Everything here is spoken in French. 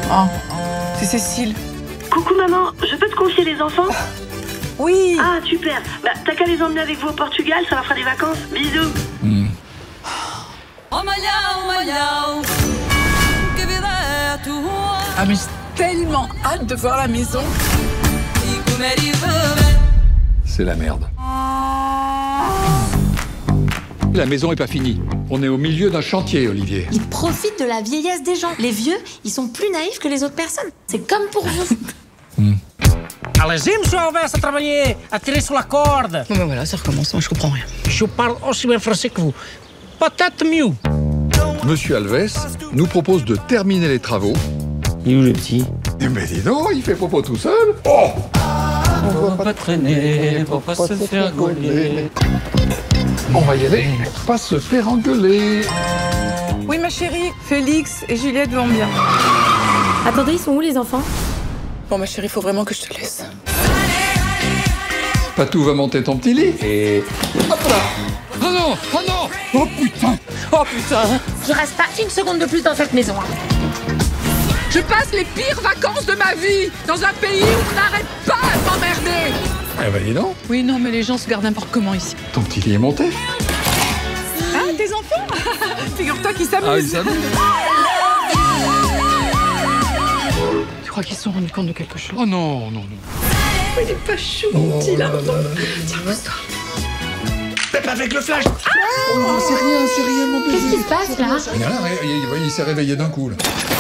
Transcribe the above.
Oh, c'est Cécile. Coucou maman, je peux te confier les enfants? Oui. Ah super, bah t'as qu'à les emmener avec vous au Portugal, ça leur fera des vacances. Bisous. Ah mais j'ai tellement hâte de voir la maison. C'est la merde. La maison est pas finie. On est au milieu d'un chantier, Olivier. Ils profitent de la vieillesse des gens. Les vieux, ils sont plus naïfs que les autres personnes. C'est comme pour vous. Allez-y, monsieur Alves, à travailler, à tirer sur la corde. Bon ben voilà, ça recommence, moi je comprends rien. Je parle aussi bien français que vous. Peut-être mieux. Monsieur Alves nous propose de terminer les travaux. Il est où le petit? Mais dis donc, il fait popo tout seul. Oh! On va pas traîner, pour pas se faire gauler. On va y aller, pas se faire engueuler. Oui ma chérie, Félix et Juliette vont bien. Attendez, ils sont où les enfants? Bon ma chérie, faut vraiment que je te laisse. Patou va monter ton petit lit. Et... hop là! Oh non! Oh non! Oh putain! Oh putain. Je reste pas une seconde de plus dans cette maison. Je passe les pires vacances de ma vie dans un pays où on n'arrête pas de m'emmerder. Eh ben dis donc, Oui non mais les gens se gardent n'importe comment ici. ton petit lit est monté. Ah tes enfants. Figure-toi qu'ils Ah, il s'amusent. s'amuse. Tu crois qu'ils se sont rendus compte de quelque chose? Oh non, non, non. Il est pas chou mon petit là. Tiens, pose-toi. Avec le flash. Oh, c'est rien, mon bébé. Qu'est-ce qui se passe là? Rien, il s'est réveillé d'un coup, là.